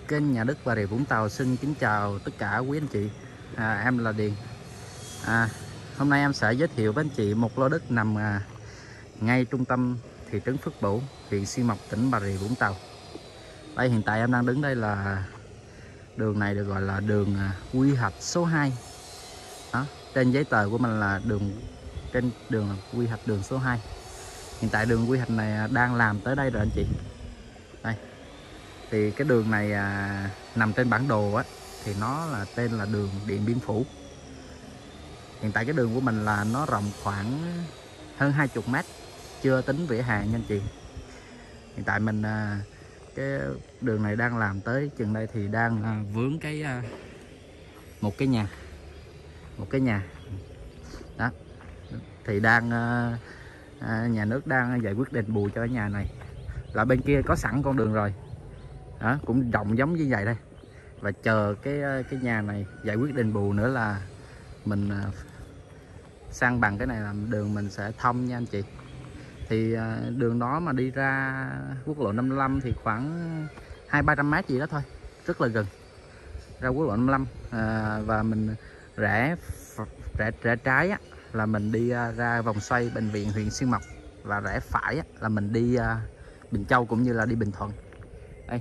Kênh Nhà Đất Bà Rịa Vũng Tàu xin kính chào tất cả quý anh chị. Em là Điền. Hôm nay em sẽ giới thiệu với anh chị một lô đất nằm ngay trung tâm thị trấn Phước Bửu, huyện Xuyên Mộc, tỉnh Bà Rịa Vũng Tàu. Đây, hiện tại em đang đứng đây là đường này được gọi là đường quy hoạch số 2. Trên giấy tờ của mình là trên đường quy hoạch đường số 2. Hiện tại đường quy hoạch này đang làm tới đây rồi anh chị. Đây. Thì cái đường này nằm trên bản đồ á, thì nó là tên là đường Điện Biên Phủ. Hiện tại cái đường của mình là nó rộng khoảng hơn 20 m, chưa tính vỉa hè nha anh chị. Hiện tại mình cái đường này đang làm tới chừng đây thì đang vướng một cái nhà đó, thì đang nhà nước đang giải quyết đền bù cho cái nhà này. Là bên kia có sẵn con đường rồi đó, cũng rộng giống như vậy đây, và chờ cái nhà này giải quyết đền bù nữa là mình sang bằng cái này làm đường mình sẽ thông nha anh chị. Thì đường đó mà đi ra quốc lộ 55 thì khoảng 200-300 m gì đó thôi, rất là gần ra quốc lộ 55. Và mình rẽ trái á, là mình đi ra vòng xoay bệnh viện huyện Xuyên Mộc, và rẽ phải á, là mình đi Bình Châu cũng như là đi Bình Thuận. Đây,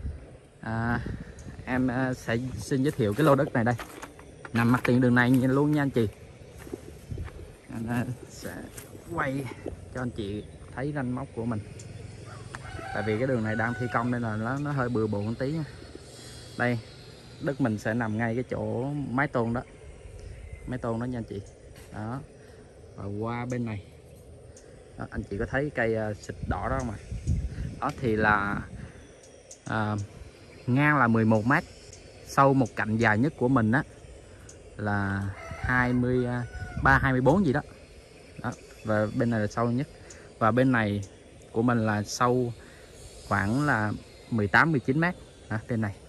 em sẽ xin giới thiệu cái lô đất này đây, nằm mặt tiền đường này luôn nha anh chị. Em sẽ quay cho anh chị thấy ranh móc của mình, tại vì cái đường này đang thi công nên là nó hơi bừa bộn một tí nha. Đây, đất mình sẽ nằm ngay cái chỗ mái tôn đó nha anh chị. Đó, và qua bên này đó, anh chị có thấy cây xịt đỏ đó không ạ? Đó thì là ngang là 11 m, sâu một cạnh dài nhất của mình á là 23-24 gì đó. Đó, và bên này là sâu nhất, và bên này của mình là sâu khoảng là 18-19 m trên này.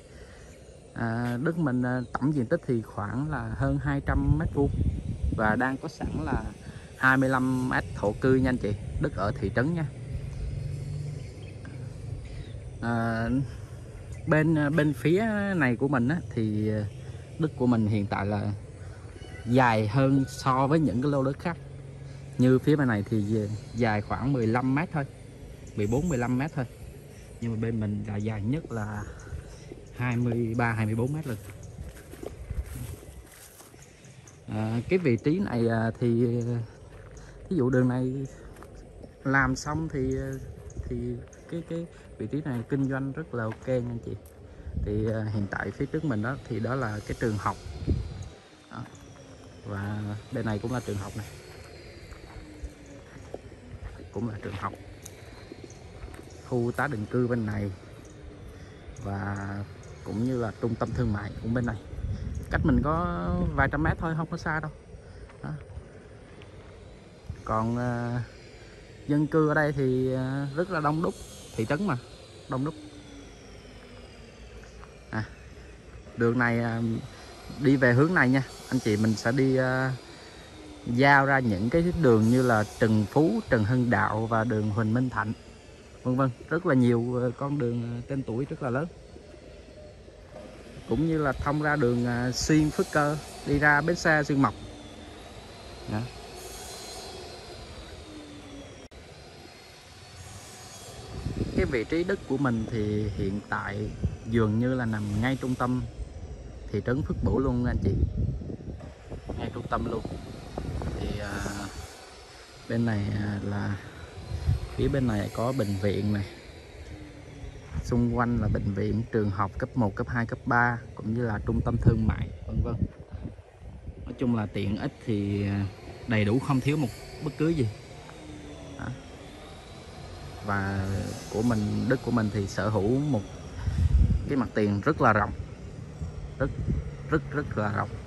Đất mình tổng diện tích thì khoảng là hơn 200 m², và đang có sẵn là 25 m thổ cư nha anh chị, đất ở thị trấn nha. Bên phía này của mình á, thì đất của mình hiện tại là dài hơn so với những cái lô đất khác. Như phía bên này thì dài khoảng 15 m thôi, 14-15 m thôi, nhưng mà bên mình là dài nhất là 23-24 m lần. Cái vị trí này thì ví dụ đường này làm xong thì cái vị trí này kinh doanh rất là ok nha anh chị. Thì hiện tại phía trước mình đó thì đó là cái trường học đó. Và bên này cũng là trường học này, cũng là trường học, khu tái định cư bên này, và cũng như là trung tâm thương mại cũng bên này, cách mình có vài trăm mét thôi, không có xa đâu đó. Còn dân cư ở đây thì rất là đông đúc, thị trấn mà đông đúc. Đường này đi về hướng này nha anh chị, mình sẽ đi giao ra những cái đường như là Trần Phú, Trần Hưng Đạo và đường Huỳnh Minh Thạnh, vân vân, rất là nhiều con đường tên tuổi rất là lớn, cũng như là thông ra đường xuyên Phước Cơ đi ra bến xe Xuyên Mộc. Đó. Cái vị trí đất của mình thì hiện tại dường như là nằm ngay trung tâm thị trấn Phước Bửu luôn anh chị, ngay trung tâm luôn. Thì bên này là phía bên này có bệnh viện này, xung quanh là bệnh viện, trường học cấp 1, cấp 2, cấp 3, cũng như là trung tâm thương mại, vân vân. Nói chung là tiện ích thì đầy đủ, không thiếu một bất cứ gì. Đó. Và đất của mình thì sở hữu một cái mặt tiền rất là rộng, rất là rộng.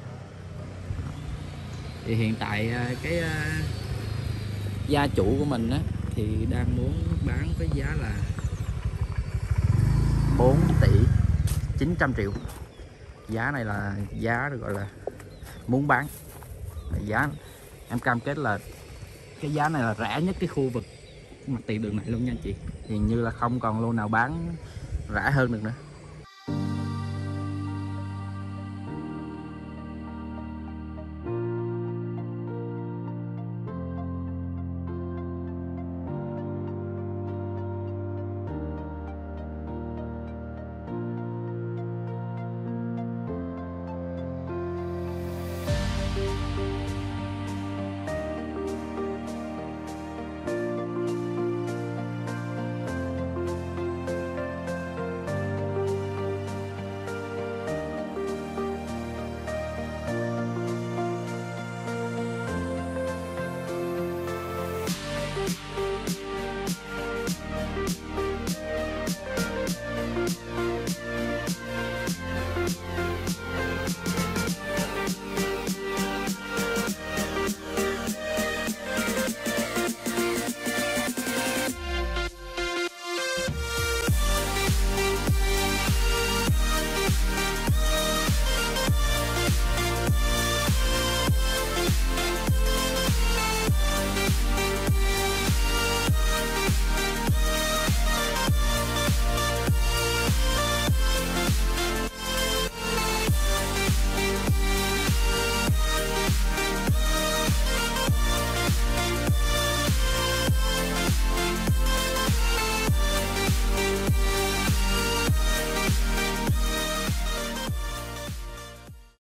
Thì hiện tại cái gia chủ của mình á, thì đang muốn bán với giá là 4,9 tỷ. Giá này là giá được gọi là muốn bán. Giá em cam kết là cái giá này là rẻ nhất cái khu vực mặt tiền đường này luôn nha anh chị. Thì như là không còn lô nào bán rẻ hơn được nữa.